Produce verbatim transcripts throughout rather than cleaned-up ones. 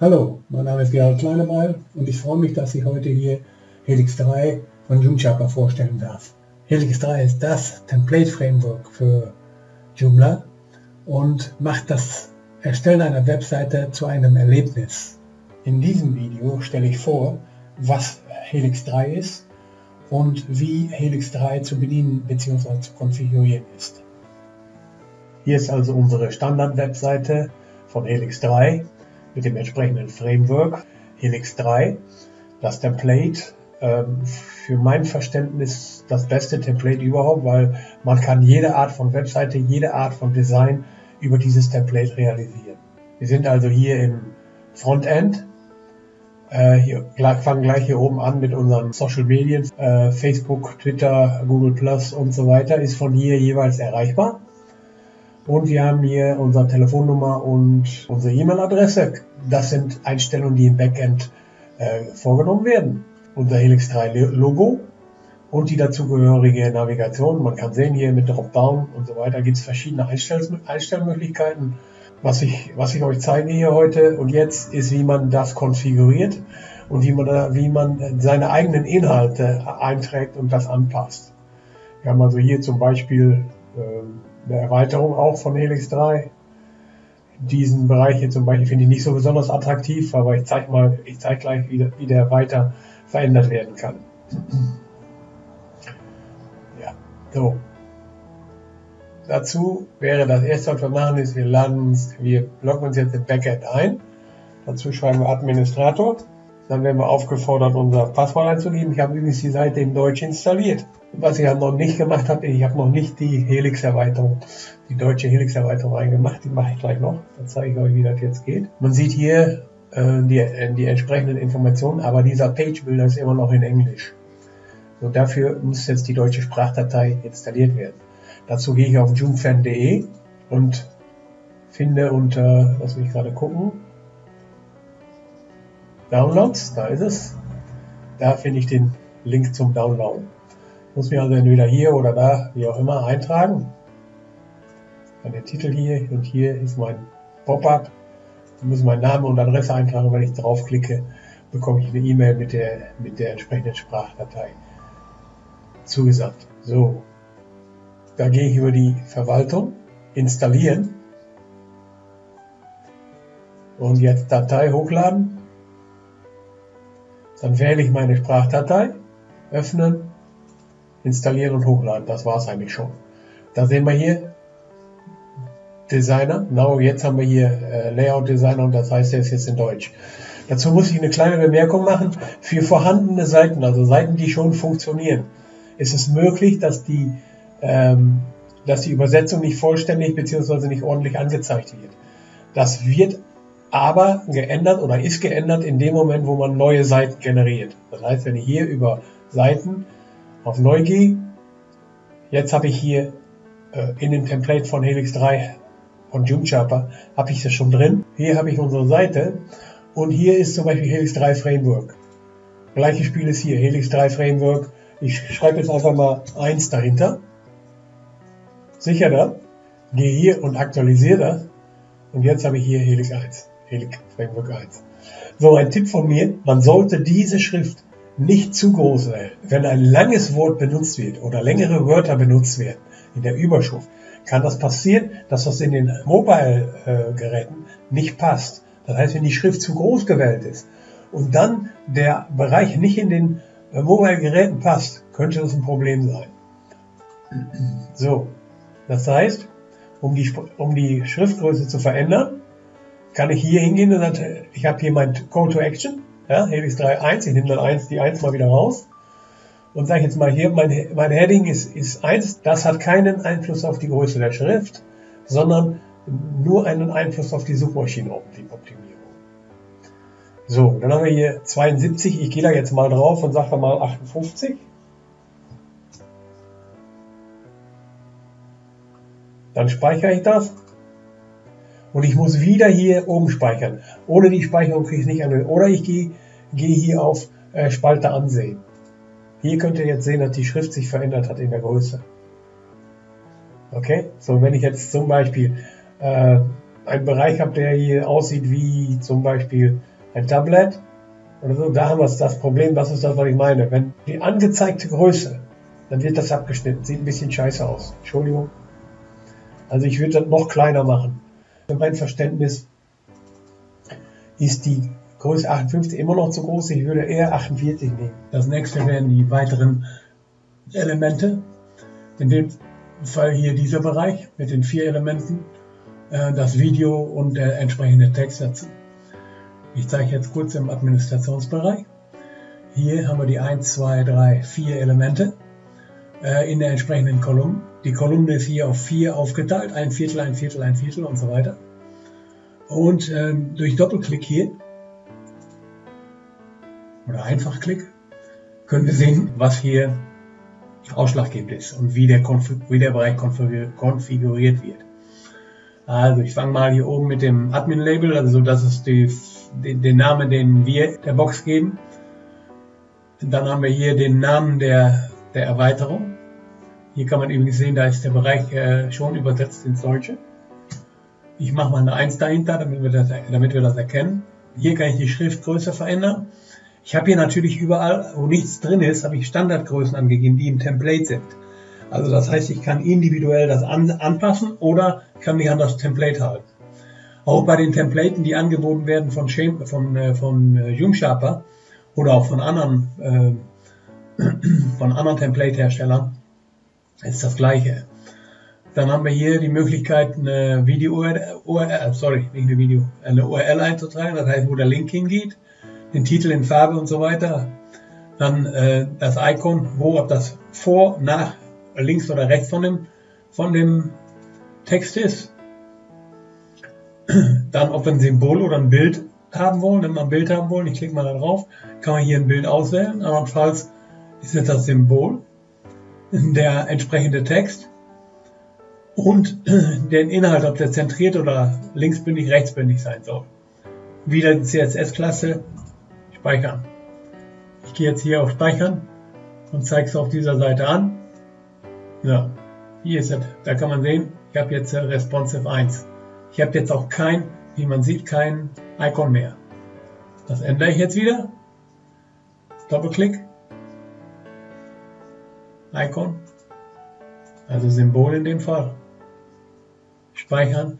Hallo, mein Name ist Gerald Kleinemeyer und ich freue mich, dass ich heute hier Helix drei von Joomla vorstellen darf. Helix drei ist das Template-Framework für Joomla und macht das Erstellen einer Webseite zu einem Erlebnis. In diesem Video stelle ich vor, was Helix drei ist und wie Helix drei zu bedienen bzw. zu konfigurieren ist. Hier ist also unsere Standard-Webseite von Helix drei mit dem entsprechenden Framework Helix drei. Das Template, ähm, für mein Verständnis das beste Template überhaupt, weil man kann jede Art von Webseite, jede Art von Design über dieses Template realisieren. Wir sind also hier im Frontend. Äh, hier, fangen gleich hier oben an mit unseren Social Medien, äh, Facebook, Twitter, Google Plus und so weiter, ist von hier jeweils erreichbar. Und wir haben hier unsere Telefonnummer und unsere E-Mail-Adresse. Das sind Einstellungen, die im Backend äh, vorgenommen werden. Unser Helix drei Logo und die dazugehörige Navigation. Man kann sehen, hier mit Dropdown und so weiter gibt es verschiedene Einstell Einstellmöglichkeiten. Was ich, was ich euch zeige hier heute und jetzt ist, wie man das konfiguriert und wie man, da, wie man seine eigenen Inhalte einträgt und das anpasst. Wir haben also hier zum Beispiel äh, eine Erweiterung auch von Helix drei. Diesen Bereich hier zum Beispiel finde ich nicht so besonders attraktiv, aber ich zeige mal, ich zeige gleich, wie, wie der weiter verändert werden kann. Ja, so. Dazu wäre das erste, was wir machen, ist, wir laden uns, wir loggen uns jetzt im Backend ein. Dazu schreiben wir Administrator. Dann werden wir aufgefordert, unser Passwort einzugeben. Ich habe übrigens die Seite in Deutsch installiert. Was ich noch nicht gemacht habe, ich habe noch nicht die Helix-Erweiterung, die deutsche Helix-Erweiterung reingemacht. Die mache ich gleich noch. Dann zeige ich euch, wie das jetzt geht. Man sieht hier äh, die, äh, die entsprechenden Informationen, aber dieser Page-Builder ist immer noch in Englisch. So, dafür muss jetzt die deutsche Sprachdatei installiert werden. Dazu gehe ich auf joomfan punkt de und finde unter, lass mich gerade gucken, Downloads, da ist es. Da finde ich den Link zum Download. Muss mich also entweder hier oder da, wie auch immer, eintragen. Dann der Titel hier und hier ist mein Pop-up. Ich muss meinen Namen und Adresse eintragen. Wenn ich draufklicke, bekomme ich eine E-Mail mit der, mit der entsprechenden Sprachdatei zugesandt. So, da gehe ich über die Verwaltung, installieren und jetzt Datei hochladen. Dann wähle ich meine Sprachdatei, öffnen, installieren und hochladen. Das war es eigentlich schon. Da sehen wir hier Designer. Genau, jetzt haben wir hier äh, Layout Designer und das heißt, der ist jetzt in Deutsch. Dazu muss ich eine kleine Bemerkung machen. Für vorhandene Seiten, also Seiten, die schon funktionieren, ist es möglich, dass die, ähm, dass die Übersetzung nicht vollständig bzw. nicht ordentlich angezeigt wird. Das wird aber geändert oder ist geändert in dem Moment, wo man neue Seiten generiert. Das heißt, wenn ich hier über Seiten auf Neu gehe, jetzt habe ich hier äh, in dem Template von Helix drei von Joomla, habe ich das schon drin. Hier habe ich unsere Seite und hier ist zum Beispiel Helix drei Framework. Gleiches Spiel ist hier, Helix drei Framework. Ich schreibe jetzt einfach mal eins dahinter. Sichere, gehe hier und aktualisiere das. Und jetzt habe ich hier Helix eins. Helix Framework eins. So, ein Tipp von mir, man sollte diese Schrift nicht zu groß wählen. Wenn ein langes Wort benutzt wird oder längere Wörter benutzt werden in der Überschrift, kann das passieren, dass das in den Mobile-Geräten nicht passt. Das heißt, wenn die Schrift zu groß gewählt ist und dann der Bereich nicht in den Mobile-Geräten passt, könnte das ein Problem sein. So, das heißt, um die, um die Schriftgröße zu verändern, kann ich hier hingehen und sagen, ich habe hier mein Call to Action, ja, Helix drei Punkt eins, ich nehme dann eins, die eins mal wieder raus und sage jetzt mal hier, mein, mein Heading ist, ist eins, das hat keinen Einfluss auf die Größe der Schrift, sondern nur einen Einfluss auf die Suchmaschinenoptimierung. So, dann haben wir hier zweiundsiebzig, ich gehe da jetzt mal drauf und sage mal achtundfünfzig. Dann speichere ich das und ich muss wieder hier oben speichern. Ohne die Speicherung kriege ich es nicht an. Oder ich gehe, gehe hier auf äh, Spalte ansehen. Hier könnt ihr jetzt sehen, dass die Schrift sich verändert hat in der Größe. Okay, so wenn ich jetzt zum Beispiel äh, einen Bereich habe, der hier aussieht wie zum Beispiel ein Tablet oder so, da haben wir das Problem, das ist das, was ich meine. Wenn die angezeigte Größe, dann wird das abgeschnitten, sieht ein bisschen scheiße aus. Entschuldigung. Also ich würde das noch kleiner machen. Für mein Verständnis ist die Größe achtundfünfzig immer noch zu groß, ich würde eher achtundvierzig nehmen. Das nächste wären die weiteren Elemente. In dem Fall hier dieser Bereich mit den vier Elementen, äh, das Video und der entsprechende Text dazu. Ich zeige jetzt kurz im Administrationsbereich. Hier haben wir die eins, zwei, drei, vier Elemente äh, in der entsprechenden Kolumne. Die Kolumne ist hier auf vier aufgeteilt, ein Viertel, ein Viertel, ein Viertel und so weiter. Und ähm, durch Doppelklick hier oder Einfachklick können wir sehen, was hier ausschlaggebend ist und wie der, wie der Bereich konfiguriert wird. Also ich fange mal hier oben mit dem Admin-Label, also das ist die, den, den Namen, den wir der Box geben. Und dann haben wir hier den Namen der, der Erweiterung. Hier kann man übrigens sehen, da ist der Bereich äh, schon übersetzt ins Deutsche. Ich mache mal eine eins dahinter, damit wir, das, damit wir das erkennen. Hier kann ich die Schriftgröße verändern. Ich habe hier natürlich überall, wo nichts drin ist, habe ich Standardgrößen angegeben, die im Template sind. Also das heißt, ich kann individuell das an, anpassen oder kann mich an das Template halten. Auch bei den Templaten, die angeboten werden von, von, von, von äh, Gymsharper oder auch von anderen, äh, von anderen Template-Herstellern, ist das Gleiche. Dann haben wir hier die Möglichkeit, eine Video-U R L, sorry, nicht eine Video, eine U R L einzutragen, das heißt, wo der Link hingeht, den Titel in Farbe und so weiter. Dann äh, das Icon, wo, ob das vor, nach, links oder rechts von dem, von dem Text ist. Dann, ob wir ein Symbol oder ein Bild haben wollen, wenn wir ein Bild haben wollen, ich klicke mal da drauf, kann man hier ein Bild auswählen, andernfalls ist jetzt das Symbol, der entsprechende Text und den Inhalt, ob der zentriert oder linksbündig, rechtsbündig sein soll. Wieder die C S S-Klasse, speichern. Ich gehe jetzt hier auf Speichern und zeige es auf dieser Seite an. Ja, hier ist es, da kann man sehen, ich habe jetzt Responsive eins. Ich habe jetzt auch kein, wie man sieht, kein Icon mehr. Das ändere ich jetzt wieder. Doppelklick. Icon. Also Symbol in dem Fall. Speichern.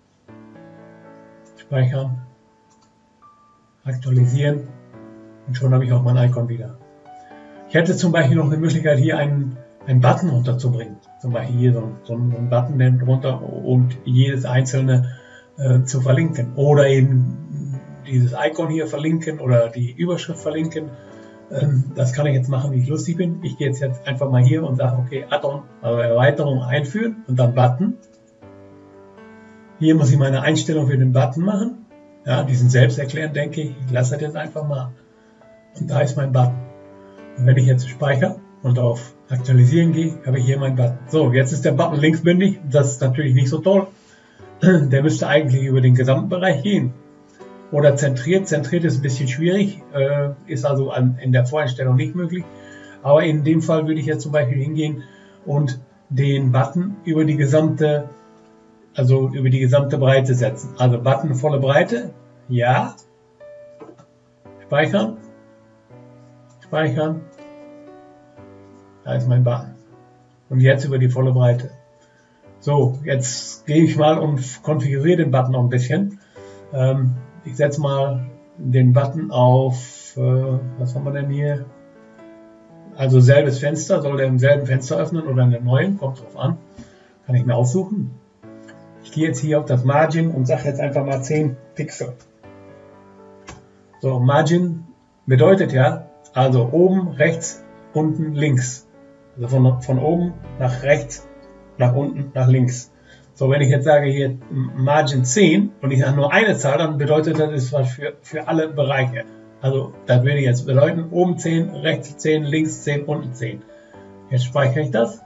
Speichern. Aktualisieren. Und schon habe ich auch mein Icon wieder. Ich hätte zum Beispiel noch eine Möglichkeit, hier einen, einen Button runterzubringen. Zum Beispiel hier so, so einen Button drunter und jedes einzelne äh, zu verlinken. Oder eben dieses Icon hier verlinken oder die Überschrift verlinken. Ähm, das kann ich jetzt machen, wie ich lustig bin. Ich gehe jetzt, jetzt einfach mal hier und sage, okay, Add-on, also Erweiterung einführen und dann Button. Hier muss ich meine Einstellung für den Button machen. Ja, die sind selbsterklärend, denke ich. Ich lasse das jetzt einfach mal. Und da ist mein Button. Und wenn ich jetzt speichere und auf Aktualisieren gehe, habe ich hier meinen Button. So, jetzt ist der Button linksbündig. Das ist natürlich nicht so toll. Der müsste eigentlich über den gesamten Bereich gehen. Oder zentriert. Zentriert ist ein bisschen schwierig. Äh, ist also an, in der Voreinstellung nicht möglich. Aber in dem Fall würde ich jetzt zum Beispiel hingehen und den Button über die gesamte, also über die gesamte Breite setzen. Also Button volle Breite. Ja. Speichern. Speichern. Da ist mein Button. Und jetzt über die volle Breite. So, jetzt gehe ich mal und konfiguriere den Button noch ein bisschen. Ähm, ich setze mal den Button auf, äh, was haben wir denn hier? Also selbes Fenster, soll der im selben Fenster öffnen oder in dem neuen, kommt drauf an. Kann ich mir aussuchen. Ich gehe jetzt hier auf das Margin und sage jetzt einfach mal zehn Pixel. So, Margin bedeutet ja, also oben, rechts, unten, links. Also von, von oben nach rechts, nach unten, nach links. So, wenn ich jetzt sage hier Margin zehn und ich habe nur eine Zahl, dann bedeutet das ist was für, für alle Bereiche. Also das würde jetzt bedeuten, oben zehn, rechts zehn, links zehn, unten zehn. Jetzt speichere ich das.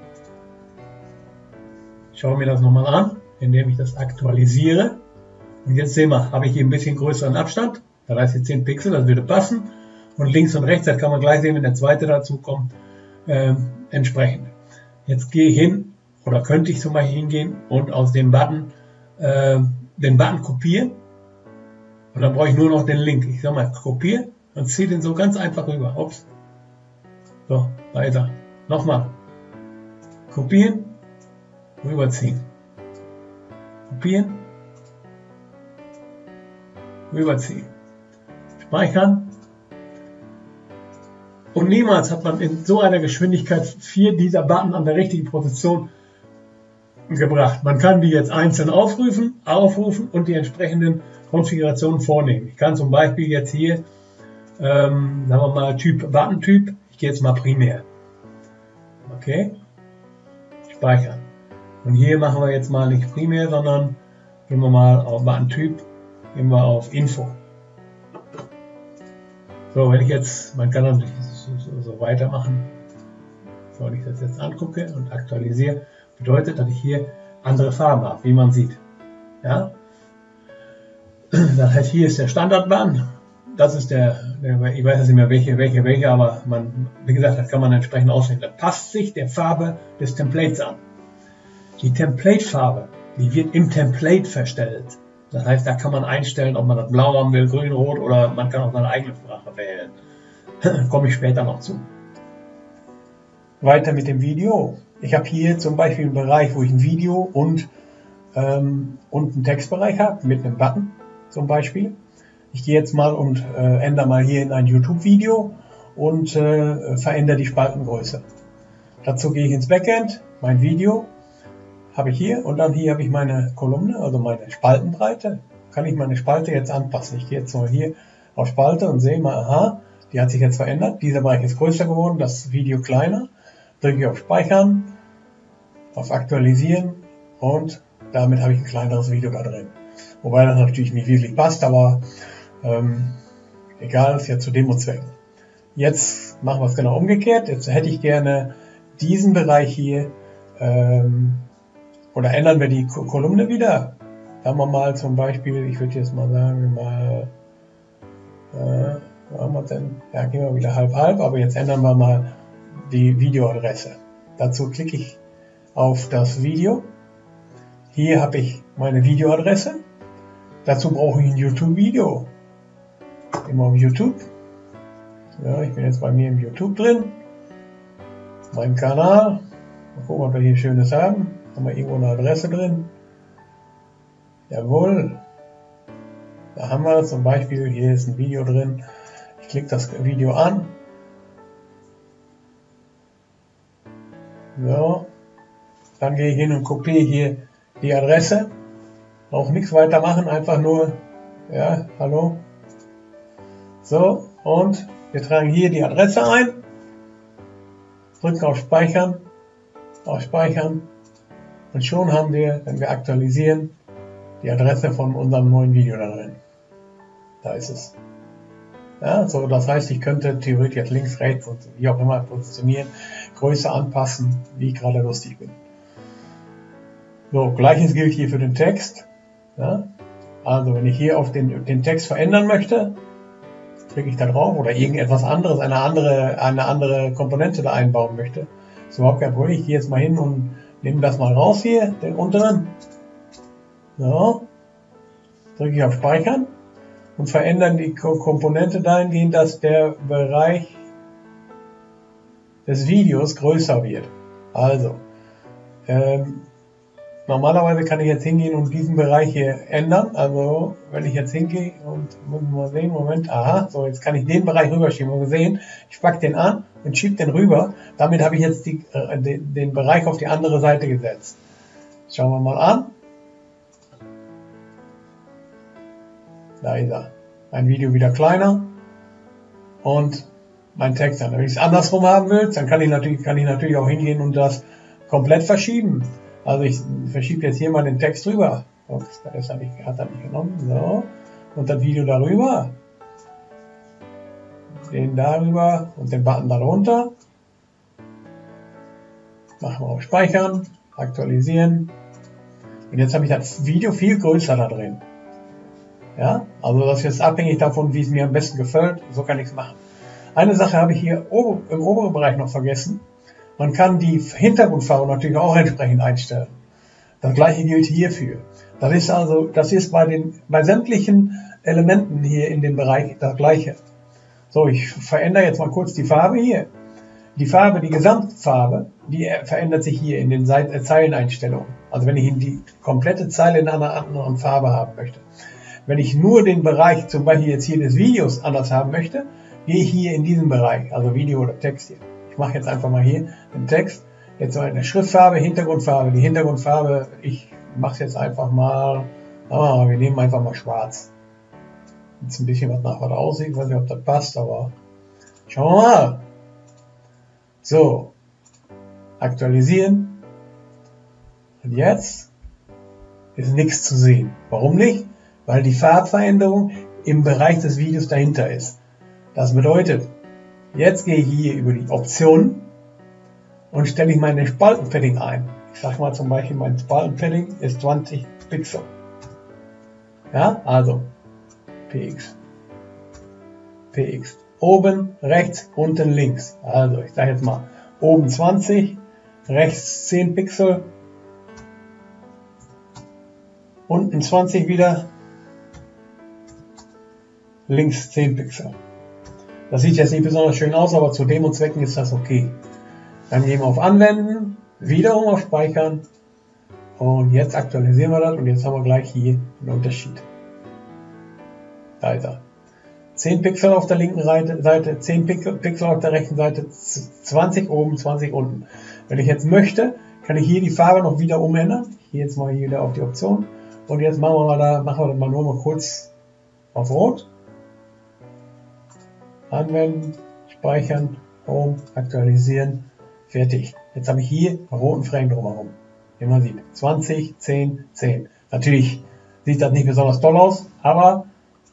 Schaue mir das nochmal an, indem ich das aktualisiere. Und jetzt sehen wir, habe ich hier ein bisschen größeren Abstand. Da ist jetzt zehn Pixel, das würde passen. Und links und rechts, das kann man gleich sehen, wenn der zweite dazu kommt, äh, entsprechend. Jetzt gehe ich hin, oder könnte ich zum Beispiel hingehen und aus dem Button, äh, den Button kopieren. Und dann brauche ich nur noch den Link. Ich sag mal, kopiere und ziehe den so ganz einfach rüber. Ups. So, weiter. Nochmal. Kopieren, rüberziehen. Kopieren, rüberziehen. Speichern. Und niemals hat man in so einer Geschwindigkeit vier dieser Button an der richtigen Position gebracht. Man kann die jetzt einzeln aufrufen, aufrufen und die entsprechenden Konfigurationen vornehmen. Ich kann zum Beispiel jetzt hier, ähm, sagen wir mal, Typ Button-Typ, ich gehe jetzt mal primär. Okay, speichern. Und hier machen wir jetzt mal nicht primär, sondern gehen wir mal auf Button-Typ, gehen wir auf Info. So, wenn ich jetzt, man kann natürlich so, so, so weitermachen. So, wenn ich das jetzt angucke und aktualisiere, bedeutet, dass ich hier andere Farben habe, wie man sieht. Ja? Das heißt, hier ist der Standardbutton. Das ist der, der, ich weiß jetzt nicht mehr welche, welche, welche, aber man, wie gesagt, das kann man entsprechend auswählen. Das passt sich der Farbe des Templates an. Die Template-Farbe, die wird im Template verstellt. Das heißt, da kann man einstellen, ob man das blau haben will, grün, rot oder man kann auch seine eigene Sprache wählen. Komme ich später noch zu. Weiter mit dem Video. Ich habe hier zum Beispiel einen Bereich, wo ich ein Video und, ähm, und einen Textbereich habe, mit einem Button zum Beispiel. Ich gehe jetzt mal und äh, ändere mal hier in ein YouTube-Video und äh, verändere die Spaltengröße. Dazu gehe ich ins Backend, mein Video habe ich hier und dann hier habe ich meine Kolumne, also meine Spaltenbreite. Kann ich meine Spalte jetzt anpassen. Ich gehe jetzt mal hier auf Spalte und sehe mal, aha, die hat sich jetzt verändert. Dieser Bereich ist größer geworden, das Video kleiner. Drücke ich auf Speichern, auf Aktualisieren und damit habe ich ein kleineres Video da drin. Wobei das natürlich nicht wirklich passt, aber ähm, egal, ist ja zu Demo-Zwecken. Jetzt machen wir es genau umgekehrt. Jetzt hätte ich gerne diesen Bereich hier, ähm, oder ändern wir die Kolumne wieder. Sagen wir mal zum Beispiel, ich würde jetzt mal sagen, mal, äh, wo haben wir denn? Ja, gehen wir wieder halb halb, aber jetzt ändern wir mal die Videoadresse. Dazu klicke ich auf das Video. Hier habe ich meine Videoadresse. Dazu brauche ich ein YouTube-Video. Immer auf YouTube. Ja, ich bin jetzt bei mir im YouTube drin. Mein Kanal. Mal gucken, ob wir hier Schönes haben. Haben wir irgendwo eine Adresse drin? Jawohl. Da haben wir zum Beispiel, hier ist ein Video drin. Ich klicke das Video an. So. Dann gehe ich hin und kopiere hier die Adresse. Auch nichts weiter machen, einfach nur, ja, hallo. So, und wir tragen hier die Adresse ein. Drücken auf Speichern. Auf Speichern. Und schon haben wir, wenn wir aktualisieren, die Adresse von unserem neuen Video da drin. Da ist es. Ja, so, das heißt, ich könnte theoretisch jetzt links, rechts und wie auch immer positionieren, Größe anpassen, wie ich gerade lustig bin. So, gleiches gilt hier für den Text. Ja, also wenn ich hier auf den, den Text verändern möchte, klicke ich da drauf oder irgendetwas anderes, eine andere, eine andere Komponente da einbauen möchte. Ist überhaupt kein Problem. Ich gehe jetzt mal hin und nehme das mal raus hier, den unteren. So, drücke ich auf Speichern und verändern die Komponente dahingehend, dass der Bereich des Videos größer wird. Also, ähm, normalerweise kann ich jetzt hingehen und diesen Bereich hier ändern. Also, wenn ich jetzt hingehe und muss mal sehen, Moment, aha, so, jetzt kann ich den Bereich rüberschieben. Und gesehen, ich packe den an und schiebe den rüber. Damit habe ich jetzt die, äh, den, den Bereich auf die andere Seite gesetzt. Schauen wir mal an. Da ist er. Mein Video wieder kleiner und mein Text dann. Wenn ich es andersrum haben will, dann kann ich natürlich, kann ich natürlich auch hingehen und das komplett verschieben. Also ich verschiebe jetzt hier mal den Text rüber. Ups, das hat er hat er nicht genommen. So. Und das Video darüber. Den darüber und den Button darunter. Machen wir auf Speichern, aktualisieren. Und jetzt habe ich das Video viel größer da drin. Ja, also das ist jetzt abhängig davon, wie es mir am besten gefällt. So kann ich es machen. Eine Sache habe ich hier im oberen Bereich noch vergessen. Man kann die Hintergrundfarbe natürlich auch entsprechend einstellen. Das gleiche gilt hierfür. Das ist also, das ist bei den, bei sämtlichen Elementen hier in dem Bereich das gleiche. So, ich verändere jetzt mal kurz die Farbe hier. Die Farbe, die Gesamtfarbe, die verändert sich hier in den Zeileneinstellungen. Also wenn ich die komplette Zeile in einer anderen Farbe haben möchte. Wenn ich nur den Bereich, zum Beispiel jetzt hier des Videos anders haben möchte, gehe ich hier in diesen Bereich, also Video oder Text hier. Ich mache jetzt einfach mal hier den Text. Jetzt mal eine Schriftfarbe, Hintergrundfarbe. Die Hintergrundfarbe, ich mache es jetzt einfach mal, ah, wir nehmen einfach mal schwarz. Jetzt ein bisschen was nach was aussieht, ich weiß nicht, ob das passt, aber schauen wir mal. So, aktualisieren. Und jetzt ist nichts zu sehen. Warum nicht? Weil die Farbveränderung im Bereich des Videos dahinter ist. Das bedeutet, jetzt gehe ich hier über die Optionen und stelle ich meine Spaltenpadding ein. Ich sage mal zum Beispiel, mein Spaltenpadding ist zwanzig Pixel. Ja, also P X. P X. Oben, rechts, unten, links. Also ich sage jetzt mal, oben zwanzig, rechts zehn Pixel, unten zwanzig wieder, links zehn Pixel. Das sieht jetzt nicht besonders schön aus, aber zu Demo-Zwecken ist das okay. Dann gehen wir auf Anwenden, wiederum auf Speichern und jetzt aktualisieren wir das und jetzt haben wir gleich hier einen Unterschied. Da ist er. zehn Pixel auf der linken Seite, zehn Pixel auf der rechten Seite, zwanzig oben, zwanzig unten. Wenn ich jetzt möchte, kann ich hier die Farbe noch wieder umändern. Hier jetzt mal hier wieder auf die Option. Und jetzt machen wir mal da, machen wir das mal nur mal kurz auf Rot. Anwenden, speichern, Home, aktualisieren, fertig. Jetzt habe ich hier einen roten Frame drumherum. Wie man sieht. zwanzig, zehn, zehn. Natürlich sieht das nicht besonders toll aus, aber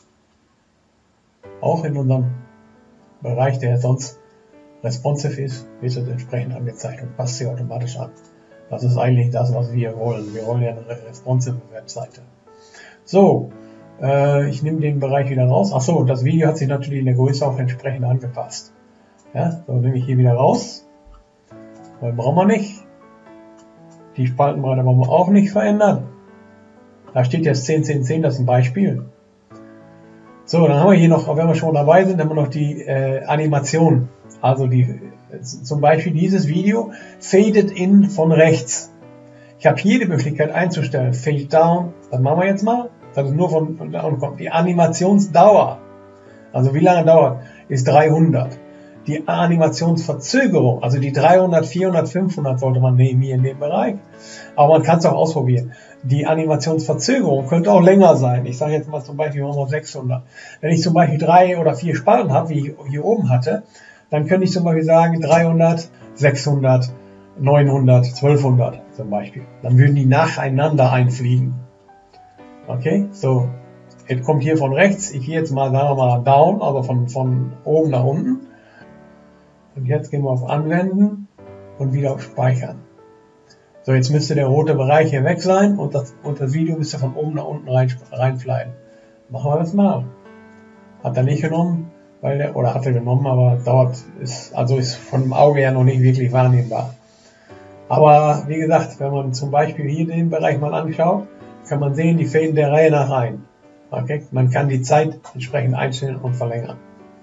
auch in unserem Bereich, der sonst responsive ist, wird es entsprechend angezeigt und passt sich automatisch an. Das ist eigentlich das, was wir wollen. Wir wollen ja eine responsive Webseite. So, äh, ich nehme den Bereich wieder raus. Achso, das Video hat sich natürlich in der Größe auch entsprechend angepasst. Ja, so nehme ich hier wieder raus. Weil brauchen wir nicht. Die Spaltenbreite wollen wir auch nicht verändern. Da steht jetzt zehn, zehn, zehn, das ist ein Beispiel. So, dann haben wir hier noch, wenn wir schon dabei sind, haben wir noch die äh, Animation. Also die, äh, zum Beispiel dieses Video fadet in von rechts. Ich habe hier die Möglichkeit einzustellen, Fade Down, das machen wir jetzt mal, dass es nur von, von down kommt. Die Animationsdauer, also wie lange dauert, ist dreihundert. Die Animationsverzögerung, also die dreihundert, vierhundert, fünfhundert sollte man nehmen hier in dem Bereich. Aber man kann es auch ausprobieren. Die Animationsverzögerung könnte auch länger sein. Ich sage jetzt mal zum Beispiel mal sechshundert. Wenn ich zum Beispiel drei oder vier Spalten habe, wie ich hier oben hatte, dann könnte ich zum Beispiel sagen dreihundert, sechshundert, neunhundert, zwölfhundert zum Beispiel. Dann würden die nacheinander einfliegen. Okay, so. Jetzt kommt hier von rechts. Ich gehe jetzt mal, sagen wir mal, down, also von, von oben nach unten. Und jetzt gehen wir auf Anwenden und wieder auf Speichern. So, jetzt müsste der rote Bereich hier weg sein und das, und das Video müsste von oben nach unten rein, reinfliegen. Machen wir das mal. Hat er nicht genommen, weil der, oder hat er genommen, aber dauert, ist, also ist von dem Auge her noch nicht wirklich wahrnehmbar. Aber wie gesagt, wenn man zum Beispiel hier den Bereich mal anschaut, kann man sehen, die faden der Reihe nach rein. Okay? Man kann die Zeit entsprechend einstellen und verlängern.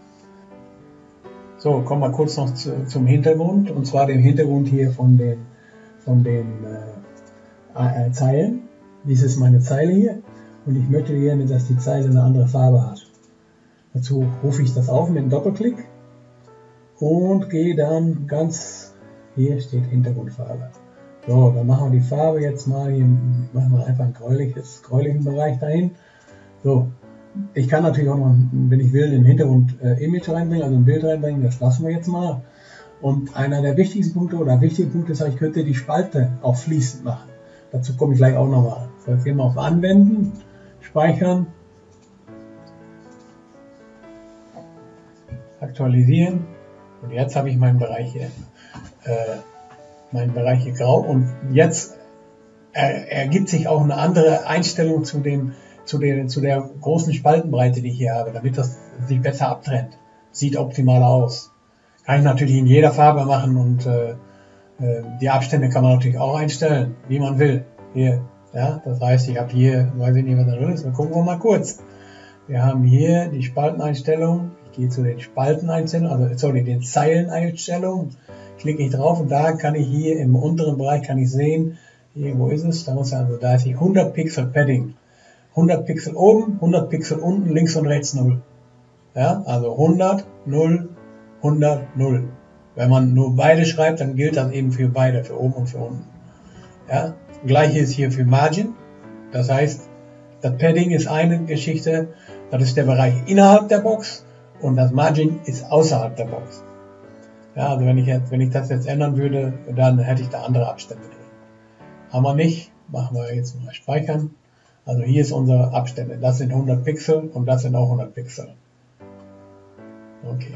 So, kommen wir kurz noch zu, zum Hintergrund, und zwar dem Hintergrund hier von den, von den äh, äh, Zeilen. Dies ist meine Zeile hier und ich möchte gerne, dass die Zeile eine andere Farbe hat. Dazu rufe ich das auf mit einem Doppelklick und gehe dann ganz, hier steht Hintergrundfarbe. So, dann machen wir die Farbe jetzt mal, hier machen wir einfach ein gräuliches, gräulichen Bereich dahin. So. Ich kann natürlich auch noch, wenn ich will, ein Hintergrund-Image äh, reinbringen, also ein Bild reinbringen, das lassen wir jetzt mal. Und einer der wichtigsten Punkte oder wichtigen Punkte ist, ich könnte die Spalte auch fließend machen. Dazu komme ich gleich auch nochmal. So, jetzt gehen wir auf Anwenden, Speichern, Aktualisieren. Und jetzt habe ich meinen Bereich hier, äh, meinen Bereich hier grau. Und jetzt äh, ergibt sich auch eine andere Einstellung zu dem Zu der, zu der großen Spaltenbreite, die ich hier habe, damit das sich besser abtrennt. Sieht optimal aus. Kann ich natürlich in jeder Farbe machen und äh, äh, die Abstände kann man natürlich auch einstellen, wie man will. Hier, ja, das heißt, ich habe hier, weiß ich nicht, was da drin ist, dann gucken wir mal kurz. Wir haben hier die Spalteneinstellung. Ich gehe zu den Spalteneinstellungen, also sorry, den Zeileneinstellungen. Klicke ich drauf und da kann ich hier im unteren Bereich kann ich sehen, hier, wo ist es? Da muss also, da ist die hundert Pixel Padding. hundert Pixel oben, hundert Pixel unten, links und rechts null. Ja, also hundert, null, hundert, null. Wenn man nur beide schreibt, dann gilt das eben für beide, für oben und für unten. Ja, gleiche ist hier für Margin. Das heißt, das Padding ist eine Geschichte, das ist der Bereich innerhalb der Box und das Margin ist außerhalb der Box. Ja, also wenn ich jetzt, wenn ich das jetzt ändern würde, dann hätte ich da andere Abstände drin. Haben wir nicht, machen wir jetzt mal speichern. Also hier ist unsere Abstände. Das sind hundert Pixel und das sind auch hundert Pixel. Okay.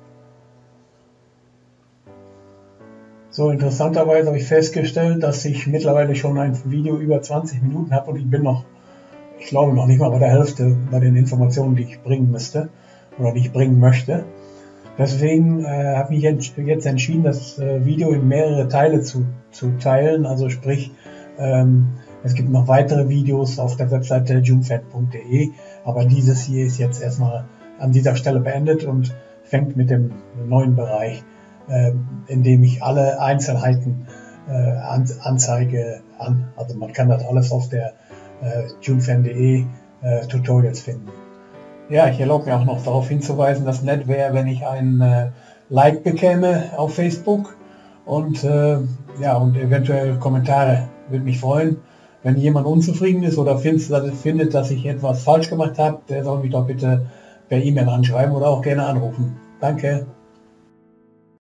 So, interessanterweise habe ich festgestellt, dass ich mittlerweile schon ein Video über zwanzig Minuten habe und ich bin noch, ich glaube noch nicht mal bei der Hälfte bei den Informationen, die ich bringen müsste oder die ich bringen möchte. Deswegen äh, habe ich jetzt entschieden, das äh, Video in mehrere Teile zu, zu teilen. Also sprich, ähm, es gibt noch weitere Videos auf der Webseite joomfed punkt de, aber dieses hier ist jetzt erstmal an dieser Stelle beendet und fängt mit dem neuen Bereich, äh, in dem ich alle Einzelheiten äh, an, anzeige an. Also man kann das alles auf der äh, joomfed punkt de äh, Tutorials finden. Ja, ich erlaube mir auch noch darauf hinzuweisen, dass nett wäre, wenn ich ein äh, Like bekäme auf Facebook und, äh, ja, und eventuell Kommentare. Würde mich freuen. Wenn jemand unzufrieden ist oder findet, dass ich etwas falsch gemacht habe, der soll mich doch bitte per E-Mail anschreiben oder auch gerne anrufen. Danke.